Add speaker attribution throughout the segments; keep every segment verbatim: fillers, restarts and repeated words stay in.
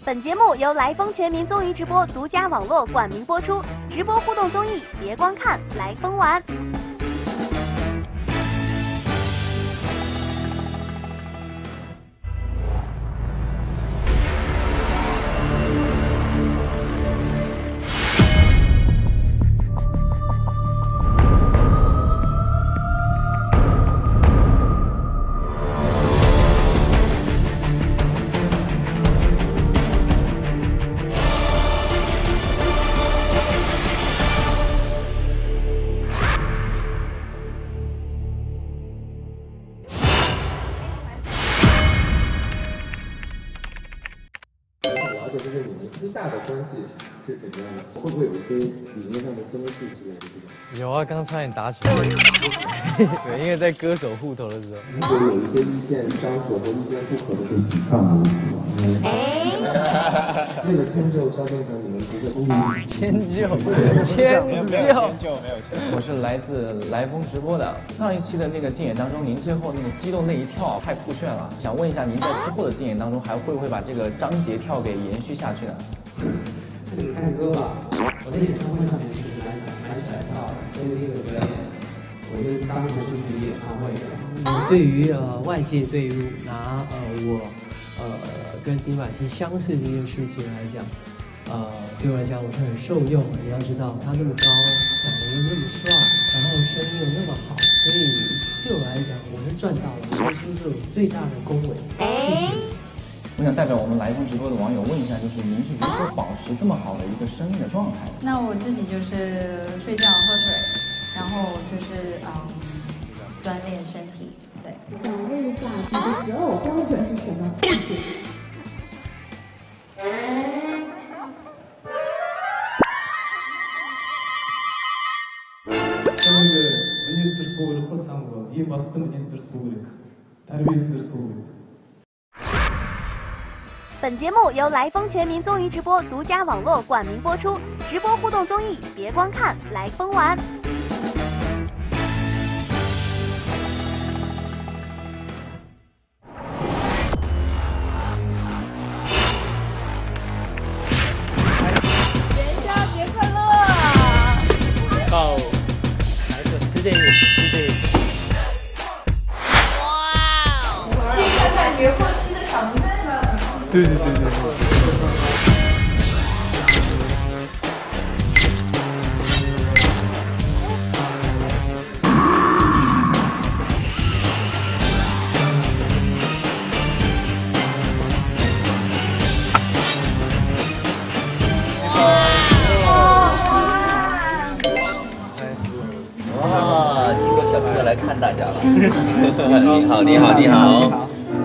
Speaker 1: 本节目由来风全民综艺直播独家网络冠名播出，直播互动综艺，别光看，来风玩。
Speaker 2: 就是你们私下的关系是怎么样的？会不会有一些理念上的争执之类的这种？
Speaker 3: 有啊，刚差点打起来。对，因为在歌手户头的时候，
Speaker 2: 如果有一些意见相左或意见不合的，就提倡吗？为了迁就萧敬腾，你们不是公平？
Speaker 3: 迁就，迁就，没有迁就。我是来自来风直播的。上一期的那个竞演当中，您最后那个激动那一跳太酷炫了，想问一下，您在之后的竞演当中还会不会把这个张杰跳给延续下去呢？
Speaker 4: 看歌吧，我在演唱会上面是买买彩票，所以这个表演，我就当成是自己演唱会的。对于呃外界对于拿呃我呃跟迪玛希相似这件事情来讲，呃对我来讲我是很受用的。你要知道他那么高，长得又那么帅，然后声音又那么好，所以对我来讲我是赚到了，我是这种最大的恭维。谢谢。
Speaker 3: 我想代表我们来风直播的网友问一下，就是您是如何保持这么好的一个生命的状态？
Speaker 5: 那我自己就是睡觉、喝水，然后就是嗯锻炼身体。对。
Speaker 6: 想问一下，你的择偶标准是什么？谢谢。
Speaker 7: 저는 문예스들스 보고를 코스한 거, 이 맞선 문예스들스 보고를, 다르비스들스 보고를.
Speaker 1: 本节目由来风全民综艺直播独家网络冠名播出，直播互动综艺，别光看，来风玩。
Speaker 8: 元宵节快乐！
Speaker 3: 到还是十点十点。
Speaker 8: 哇！去看看你后期的小明白吧。
Speaker 7: 对对对对对。
Speaker 9: 哇，经过小朋友来看大家了。你好，你好，你好。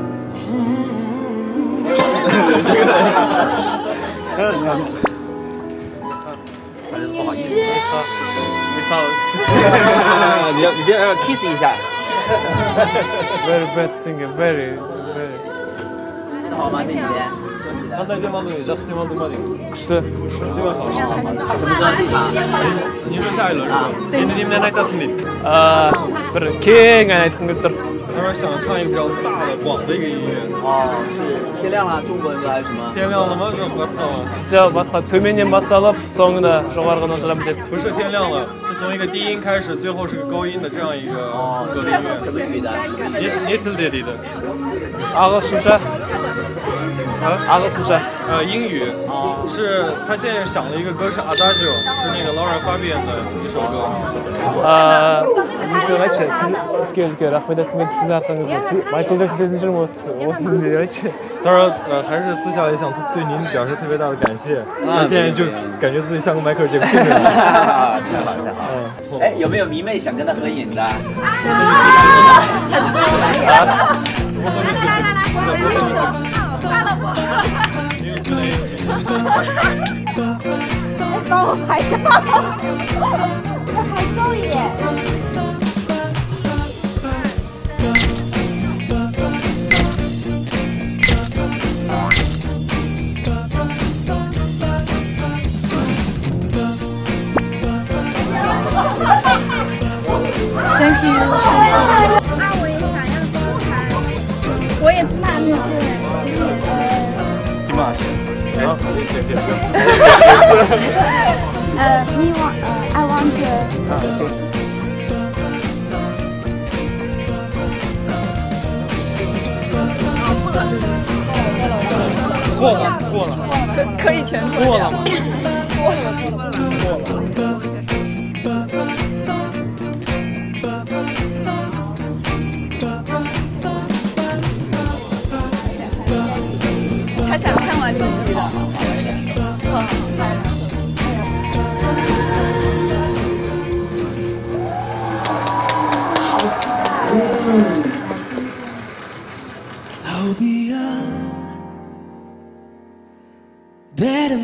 Speaker 9: 你要你要 kiss 一下。
Speaker 7: Very best singer, very very.
Speaker 9: 吃得好吗？这几天休息的。
Speaker 7: 한달 만에 жақсы 만든 күшті.
Speaker 9: 什么专辑吗？
Speaker 7: 您说下一轮是吧？您您们来打死你。呃，不是 ，King 爱听歌。他说想唱一个比较大的、广的一个音乐。
Speaker 9: 哦，是天亮了，中国歌还是什么？
Speaker 7: 天亮了吗？这不是吗？
Speaker 10: 저 басқа төменнен басталып, соңында жоғарғыны қыламыз деді.
Speaker 7: 不是天亮了，是从一个低音开始，最后是个高音的这样一个歌的音乐。
Speaker 9: 什么语的？
Speaker 7: 你你tilde дейді。
Speaker 10: ағылшынша.
Speaker 7: 啊
Speaker 10: ағылшынша.
Speaker 7: 呃，英语。是他现在想了一个歌是 Adagio， 是那个 Laura Fabian 的一首歌。
Speaker 10: 아, 무슨 말이지? 스케일 그 라프다 멘트 생각하면서 마이클 잭슨 세슨 줄 모스 모스인데 말이지.
Speaker 7: 他说呃还是私下里想对您表示特别大的感谢。他现在就感觉自己像个迈克尔杰克逊。太
Speaker 9: 好太好。哎，有没有迷妹想跟他合影的？
Speaker 8: 很多来来来来，我看了我。帮我拍照，我拍照一点。
Speaker 6: 但是啊，我也想要多拍，我也是那就是就是呃。
Speaker 7: 迪玛希。
Speaker 10: 好，谢谢谢谢。
Speaker 6: 呃，me want， 呃，I want to。
Speaker 10: 啊，对。错了，错了，
Speaker 5: 可可以全
Speaker 10: 错了吗？
Speaker 5: 错了，
Speaker 10: 错了。
Speaker 5: 他想看完自己的。好，来了。
Speaker 11: I'll be a better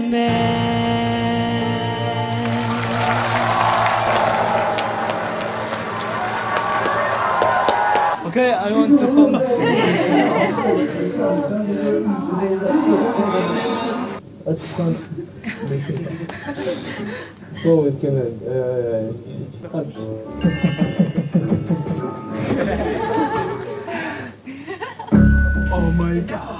Speaker 11: man.
Speaker 10: Okay, I want to hunt.
Speaker 12: сол өйткені қазір
Speaker 10: Oh my god.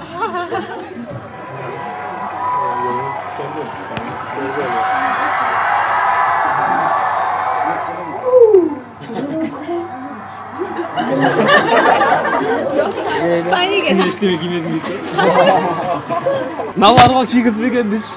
Speaker 5: 翻译给他。
Speaker 10: ештеңе кимедім дейді. Наларға кигізбеген деші.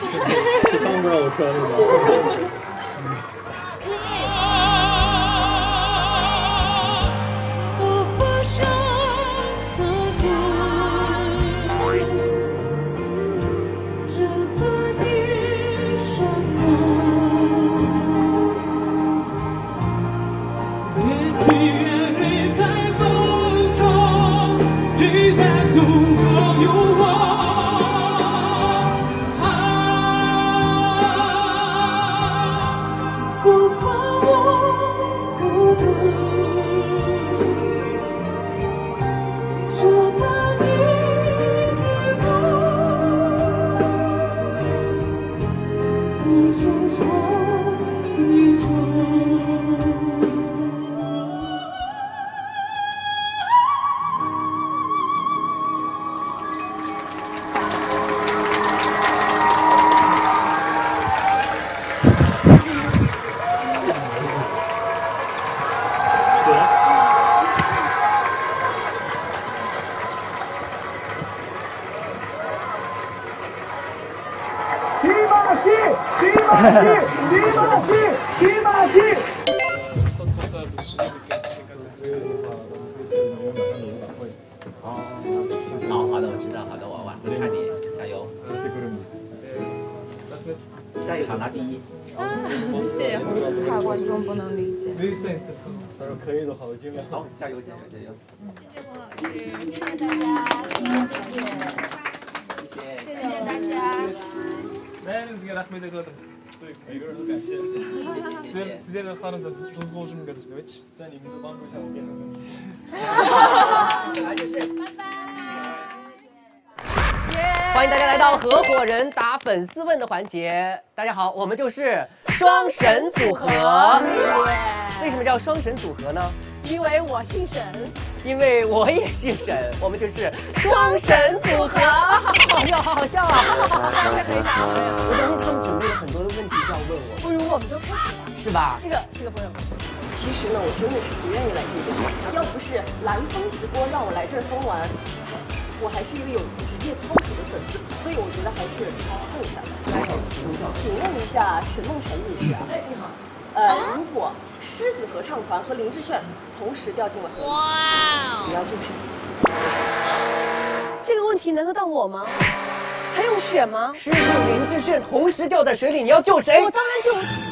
Speaker 9: 好，好的，我知道，好的，娃娃，我看你，加油！下一场拿第一。
Speaker 5: 谢谢，怕观众不能理解。
Speaker 10: 他说可以的话，我尽量。
Speaker 9: 好，加油，加油，加油！
Speaker 6: 谢谢冯老师，谢谢大家，谢谢，谢谢大家。
Speaker 10: бәріңізге рахмет айтып жатырмын. Айгүл, вообще. Сіздер сіздердің ықыласыңызға жұлдыз болып жүрмін қазір деп айтшы. 在你们的帮助下，我变成了
Speaker 13: 欢迎大家来到合伙人答粉丝问的环节。大家好，我们就是双神组合。为什么叫双神组合呢？
Speaker 14: 因为我姓沈，
Speaker 13: 因为我也姓沈，我们就是双神组合。好笑，好好笑啊！我相信他们准备了很多的问题要问我。
Speaker 14: 不如我们就开始吧，
Speaker 13: 是吧？
Speaker 14: 这个这个朋友，其实呢，我真的是不愿意来这边，要不是蓝峰直播让我来这儿疯玩。 我还是一个有职业操守的粉丝，所以我觉得还是要蹭一下的。请问一下沈梦辰女士啊，你好，呃，如果狮子合唱团和林志炫同时掉进了河里，你要救谁？ 这个问题难得到我吗？还用选吗？
Speaker 13: 狮子、林志炫同时掉在水里，你要救谁？
Speaker 14: 我当然救，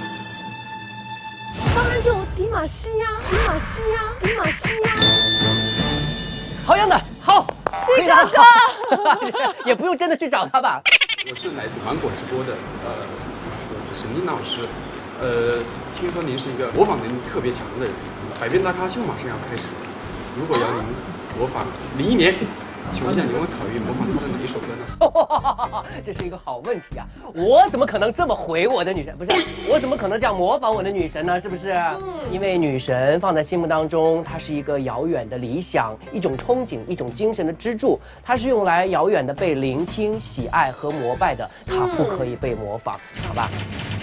Speaker 14: 当然救迪玛希呀，迪玛希呀，迪玛希呀。
Speaker 13: 好样的，好。
Speaker 14: 是哥哥，
Speaker 13: 也不用真的去找他吧。
Speaker 15: 我是来自芒果直播的呃粉丝沈宁老师，呃，听说您是一个模仿能力特别强的人，百变大咖秀马上要开始了，如果要您模仿林忆莲， 请问一下，你会考虑模仿他的哪一首歌呢？
Speaker 13: 这是一个好问题啊！我怎么可能这么回我的女神？不是，我怎么可能这样模仿我的女神呢？是不是？因为女神放在心目当中，它是一个遥远的理想，一种憧憬，一种精神的支柱，它是用来遥远的被聆听、喜爱和膜拜的，它不可以被模仿，好吧？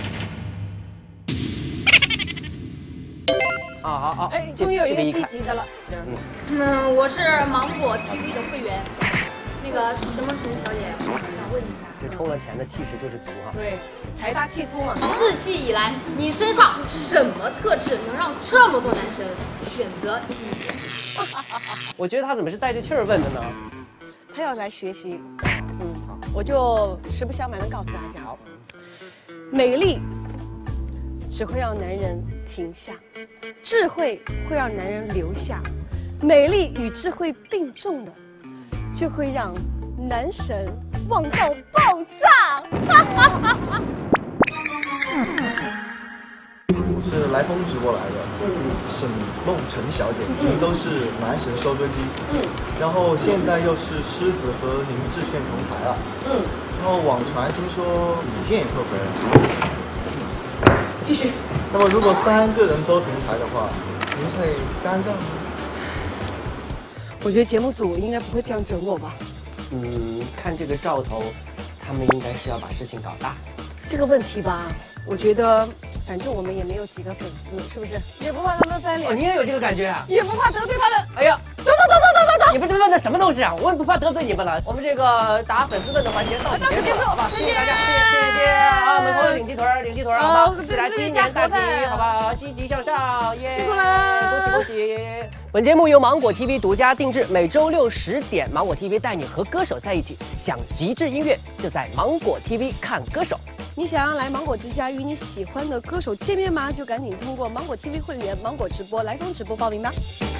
Speaker 13: 啊好好，
Speaker 14: 哎，终于有一个积极的了。
Speaker 13: 嗯，
Speaker 6: 嗯，我是芒果 T V 的会员。那个什么陈小姐，我想问一下，
Speaker 13: 这充了钱的气势就是足哈。
Speaker 14: 对，财大气粗嘛。
Speaker 6: 四季以来，你身上什么特质能让这么多男生选择你？
Speaker 13: 我觉得他怎么是带着气儿问的呢？
Speaker 14: 他要来学习，嗯，我就实不相瞒的告诉大家，美丽只会让男人停下，智慧会让男人留下，美丽与智慧并重的，就会让男神旺到爆炸。
Speaker 16: 我是来风直播来的，沈梦辰小姐，一直都是男神收割机，嗯，然后现在又是狮子和林志炫同台了，嗯，然后网传听说李现也会回来，
Speaker 14: 继续。
Speaker 16: 那么如果三个人都同台的话，您会尴尬吗？
Speaker 14: 我觉得节目组应该不会这样整我吧？
Speaker 13: 嗯，看这个兆头，他们应该是要把事情搞大。
Speaker 14: 这个问题吧，我觉得。反正我们也没有几个粉丝，是不是？也不怕他们翻脸。
Speaker 13: 哦，你也有这个感觉啊？
Speaker 14: 也不怕得罪他们。
Speaker 13: 哎呀，
Speaker 14: 走走走走走走走！
Speaker 13: 你们这问的什么东西啊？我也不怕得罪你们了。我们这个答粉丝问的环节到此结束，好吧？谢谢大家，谢谢谢谢啊！我们朋友领鸡腿儿，领鸡腿儿，好吧？祝大家今年大吉，好吧？积极向上，耶！
Speaker 14: 辛苦啦！
Speaker 13: 恭喜恭喜！本节目由芒果 T V 独家定制，每周六十点，芒果 T V 带你和歌手在一起，想极致音乐就在芒果 T V 看歌手。
Speaker 14: 你想要来芒果之家与你喜欢的歌手见面吗？就赶紧通过芒果 T V 会员、芒果直播、来风直播报名吧。